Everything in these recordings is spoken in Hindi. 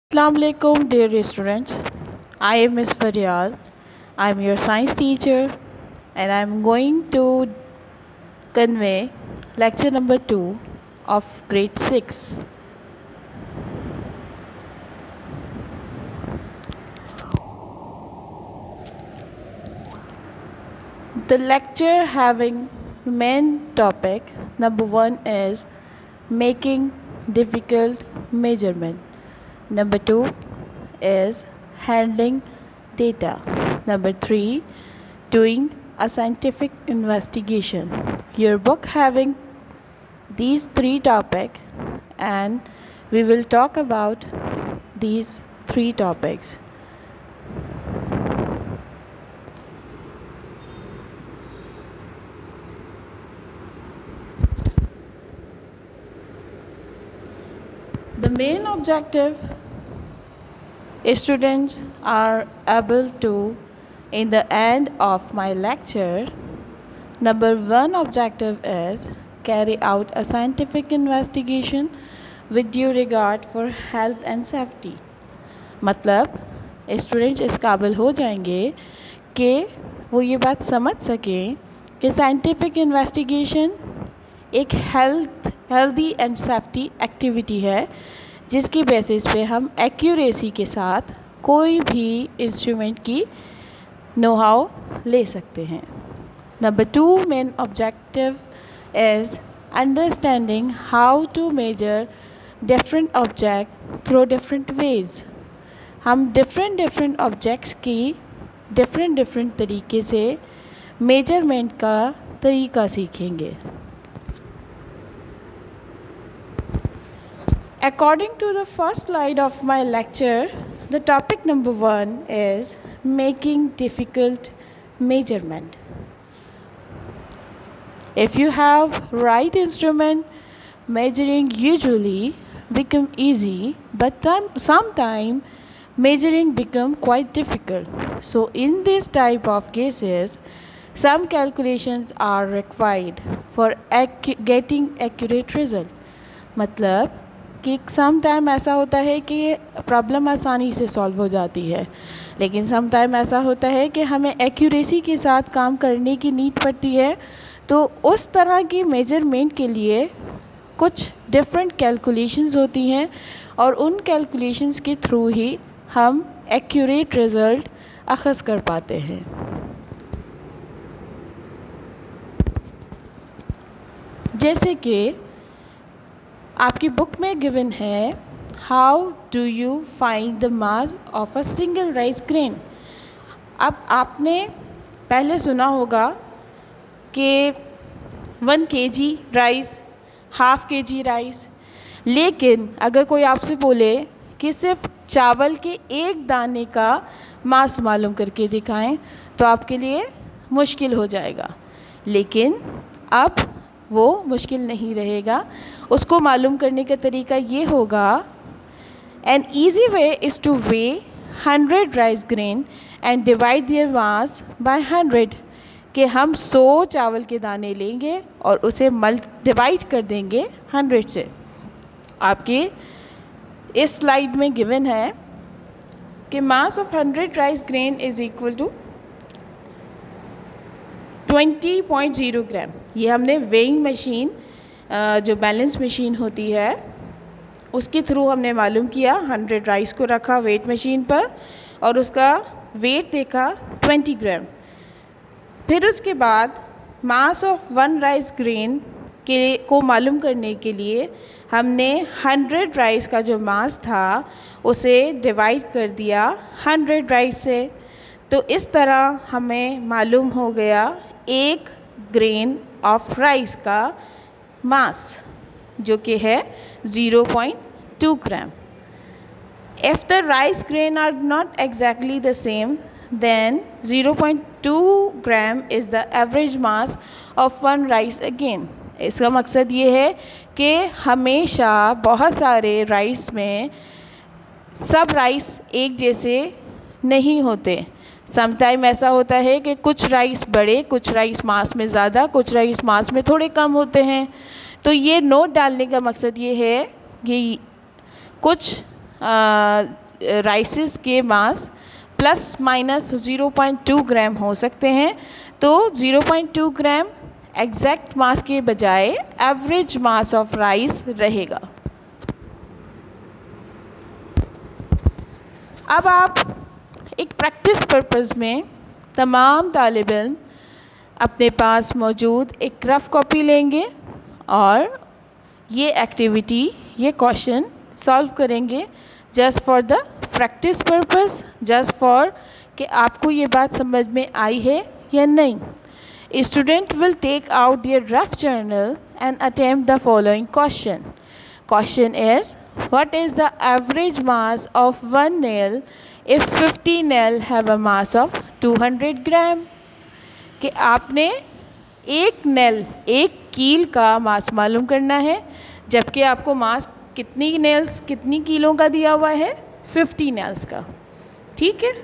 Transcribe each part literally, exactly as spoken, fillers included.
Assalamu alaikum dear students. I am Miss Faryal. I am your science teacher and I am going to convey lecture number two of grade six. The lecture having main topic number one is making difficult measurement. Number two is handling data. Number three, doing a scientific investigation. Your book having these three topics and we will talk about these three topics. The main objective students are able to, in the end of my lecture, number one objective is carry out a scientific investigation with due regard for health and safety. मतलब स्टूडेंट्स इस काबिल हो जाएंगे कि वो ये बात समझ सकें कि साइंटिफिक इन्वेस्टिगेशन एक health healthy and safety activity है जिसकी बेसिस पे हम एक्यूरेसी के साथ कोई भी इंस्ट्रूमेंट की नो हाउ ले सकते हैं. Number two main objective is understanding how to measure different object through different ways. हम डिफरेंट डिफरेंट ऑब्जेक्ट्स की डिफरेंट डिफरेंट तरीके से मेजरमेंट का तरीका सीखेंगे. According to the first slide of my lecture, the topic number one is making difficult measurement. If you have right instrument, measuring usually become easy, but sometimes measuring become quite difficult. So in this type of cases, some calculations are required for ac- getting accurate result. मतलब कि सम टाइम ऐसा होता है कि प्रॉब्लम आसानी से सॉल्व हो जाती है, लेकिन सम टाइम ऐसा होता है कि हमें एक्यूरेसी के साथ काम करने की नीड पड़ती है. तो उस तरह की मेजरमेंट के लिए कुछ डिफरेंट कैलकुलेशंस होती हैं और उन कैलकुलेशंस के थ्रू ही हम एक्यूरेट रिज़ल्ट अख़ज़ कर पाते हैं. जैसे कि आपकी बुक में गिवन है how do you find the mass of a single rice grain. अब आपने पहले सुना होगा कि वन के जी राइस, हाफ के जी राइस, लेकिन अगर कोई आपसे बोले कि सिर्फ चावल के एक दाने का मास मालूम करके दिखाएं तो आपके लिए मुश्किल हो जाएगा. लेकिन अब वो मुश्किल नहीं रहेगा. उसको मालूम करने का तरीका ये होगा, an easy way is to weigh hundred rice grain and divide their mass by hundred. कि हम सौ चावल के दाने लेंगे और उसे मल्ट डिवाइड कर देंगे हंड्रेड से. आपके इस स्लाइड में गिवन है कि mass of hundred rice grain is equal to twenty point zero gram. ये हमने वेइंग मशीन, जो बैलेंस मशीन होती है, उसके थ्रू हमने मालूम किया. हंड्रेड राइस को रखा वेट मशीन पर और उसका वेट देखा ट्वेंटी ग्राम. फिर उसके बाद mass of one rice grain के को मालूम करने के लिए हमने हंड्रेड राइस का जो मास था उसे डिवाइड कर दिया हंड्रेड राइस से. तो इस तरह हमें मालूम हो गया एक ग्रेन ऑफ राइस का मास, जो कि है zero point two gram. If the rice grain are not exactly the same, then zero point two gram is the average mass of one rice again. इसका मकसद ये है कि हमेशा बहुत सारे राइस में सब राइस एक जैसे नहीं होते. समटाइम ऐसा होता है कि कुछ राइस बड़े, कुछ राइस मास में ज़्यादा, कुछ राइस मास में थोड़े कम होते हैं. तो ये नोट डालने का मकसद ये है कि कुछ राइसेस के mass plus minus zero point two gram हो सकते हैं, तो zero point two gram exact mass के बजाय एवरेज मास ऑफ राइस रहेगा। अब आप एक प्रैक्टिस पर्पस में तमाम तालिब इल्म अपने पास मौजूद एक रफ़ कॉपी लेंगे और ये एक्टिविटी, ये क्वेश्चन सॉल्व करेंगे just for the practice purpose, just for कि आपको ये बात समझ में आई है या नहीं। Student will take out their rough journal and attempt the following question. Question is what is the average mass of one nail if fifty nail have a mass of two hundred gram. कि आपने एक नेल, एक कील का मास मालूम करना है, जबकि आपको मास कितनी नेल्स, कितनी कीलों का दिया हुआ है, फिफ्टी नेल्स का। ठीक है।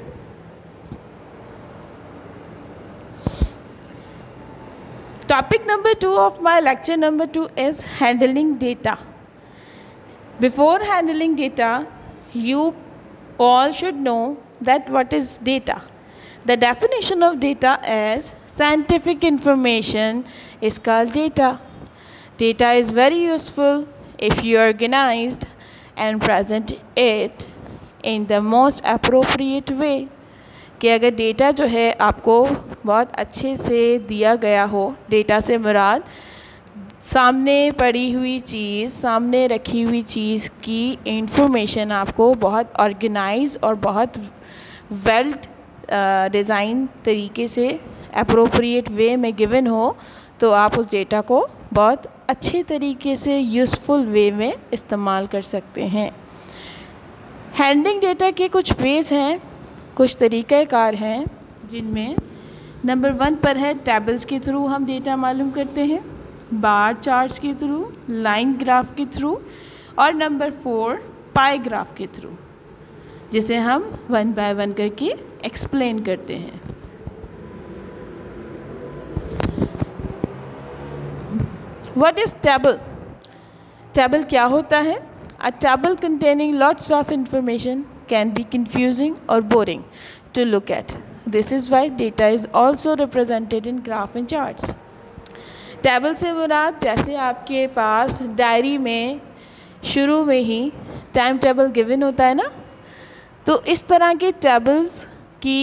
Topic number two of my lecture number two is handling data. Before handling data, you all should know that what is data. The definition of data is scientific information is called data. Data is very useful if you organized and present it in the most appropriate way. कि अगर डेटा जो है आपको बहुत अच्छे से दिया गया हो, डेटा से मुराद सामने पड़ी हुई चीज़, सामने रखी हुई चीज़ की इंफॉर्मेशन आपको बहुत ऑर्गेनाइज और बहुत वेल डिज़ाइन तरीके से अप्रोप्रिएट वे में गिवन हो, तो आप उस डेटा को बहुत अच्छे तरीके से यूज़फुल वे में इस्तेमाल कर सकते हैं। हैंडलिंग डेटा के कुछ वेज़ हैं, कुछ तरीक़ाकार हैं, जिनमें नंबर वन पर है टेबल्स के थ्रू हम डेटा मालूम करते हैं, बार चार्ट्स के थ्रू, लाइन ग्राफ के थ्रू, और नंबर फोर पाई ग्राफ के थ्रू, जिसे हम वन बाय वन करके एक्सप्लेन करते हैं। What is table? टेबल क्या होता है? A table containing lots of information can be confusing or boring to look at. This is why data is also represented in graph and charts. Table से मुराद जैसे आपके पास डायरी में शुरू में ही टाइम टेबल गिवन होता है ना, तो इस तरह के टेबल्स की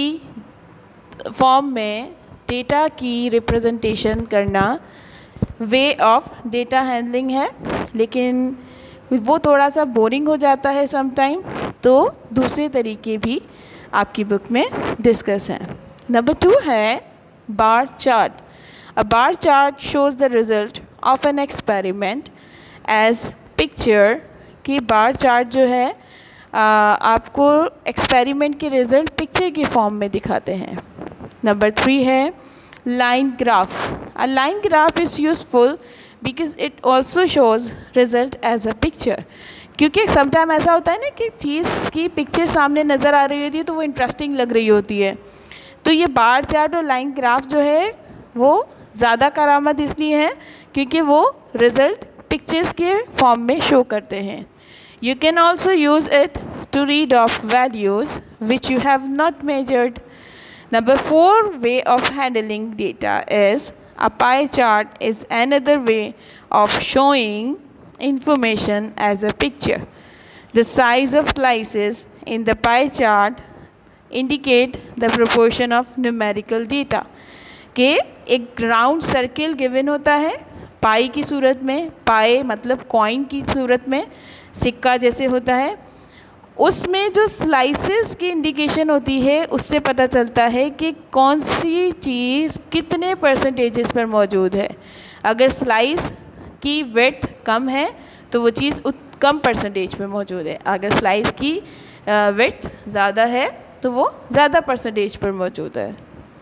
फॉर्म में डेटा की रिप्रेजेंटेशन करना वे ऑफ डेटा हैंडलिंग है, लेकिन वो थोड़ा सा बोरिंग हो जाता है सम टाइम, तो दूसरे तरीके भी आपकी बुक में डिस्कस हैं। नंबर टू है bar chart. A bar chart shows the result of an experiment as picture. कि बार चार्ट जो है आ, आपको एक्सपेरिमेंट के रिज़ल्ट पिक्चर की फॉर्म में दिखाते हैं। नंबर थ्री है line graph. A line graph is useful because it also shows result as a picture. क्योंकि समटाइम ऐसा होता है ना कि चीज़ की पिक्चर सामने नज़र आ रही होती है तो वो इंटरेस्टिंग लग रही होती है, तो ये बार चार्ट और लाइन ग्राफ जो है वो ज़्यादा करामत इसलिए है क्योंकि वो रिज़ल्ट पिक्चर्स के फॉर्म में शो करते हैं। You can also use it to read off values which you have not measured. Number four way of handling data is a pie chart is another way of showing information as a picture. The size of slices in the pie chart indicate the proportion of numerical data. कि एक राउंड सर्किल गिवन होता है पाई की सूरत में, पाई मतलब कॉइन की सूरत में, सिक्का जैसे होता है, उसमें जो स्लाइसेस की इंडिकेशन होती है उससे पता चलता है कि कौन सी चीज़ कितने परसेंटेजेस पर मौजूद है। अगर स्लाइस की विड्थ कम है तो वो चीज़ कम परसेंटेज पर मौजूद है, अगर स्लाइस की विड्थ ज़्यादा है तो वो ज़्यादा परसेंटेज पर मौजूद है।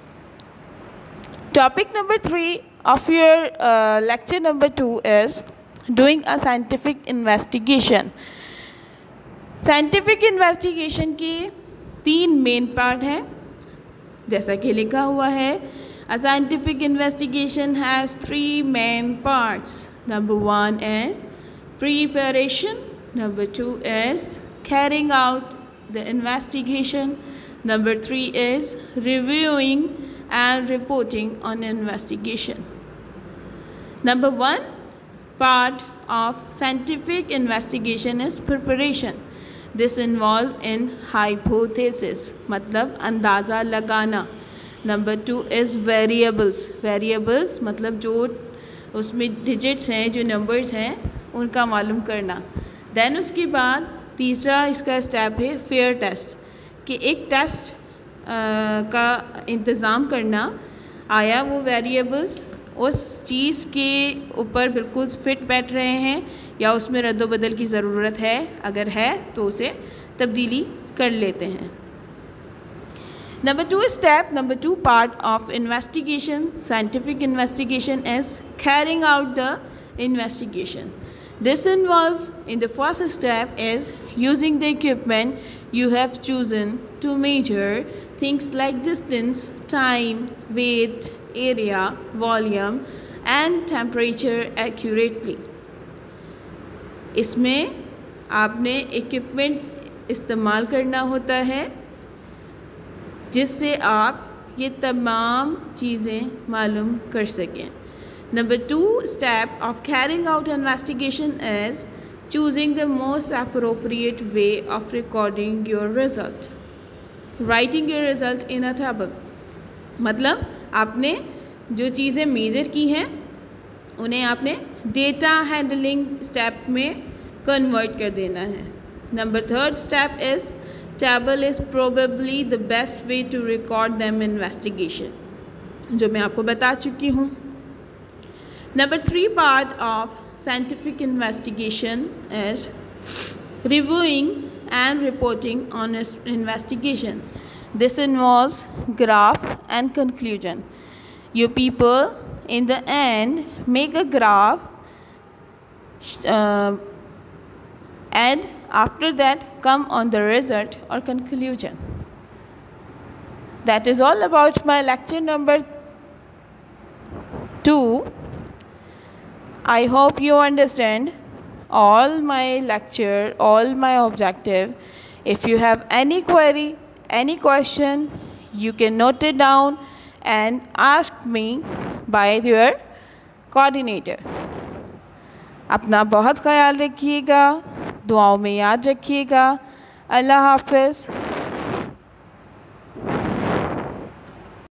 Topic number three of your lecture number two is doing a scientific investigation. Scientific investigation की तीन मेन पार्ट हैं, जैसा कि लिखा हुआ है। A scientific investigation has three main parts. Number one is preparation, number two is carrying out the investigation. Number three is reviewing and reporting on investigation. Number one part of scientific investigation is preparation. This involves in hypothesis, मतलब अंदाज़ा लगाना. Number two is variables. Variables मतलब जो उसमें digits हैं, जो numbers हैं, उनका मालूम करना. Then उसके बाद तीसरा इसका स्टेप है फेयर टेस्ट, कि एक टेस्ट का इंतज़ाम करना, आया वो वेरिएबल्स उस चीज़ के ऊपर बिल्कुल फिट बैठ रहे हैं या उसमें रद्दोबदल की ज़रूरत है, अगर है तो उसे तब्दीली कर लेते हैं. Number two step, number two part of investigation, scientific investigation is carrying out the investigation. This involves in the first step is using the equipment you have chosen to measure things like distance, time, weight, area, volume and temperature accurately. इसमें आपने equipment इस्तेमाल करना होता है जिससे आप ये तमाम चीज़ें मालूम कर सकें. Number two step of carrying out investigation is choosing the most appropriate way of recording your result. Writing your result in a table. मतलब आपने जो चीज़ें मेजर की हैं उन्हें आपने डेटा हैंडलिंग स्टेप में कन्वर्ट कर देना है. Number third step is table is probably the best way to record them investigation, जो मैं आपको बता चुकी हूँ. Number three part of scientific investigation is reviewing and reporting on investigation. This involves graph and conclusion. You people in the end make a graph uh, and after that come on the result or conclusion. That is all about my lecture number two. I hope you understand all my lecture, all my objective. If you have any query, any question, you can note it down and ask me by your coordinator. अपना बहुत ख्याल रखिएगा, दुआओं में याद रखिएगा. अल्लाह हाफ़िज़.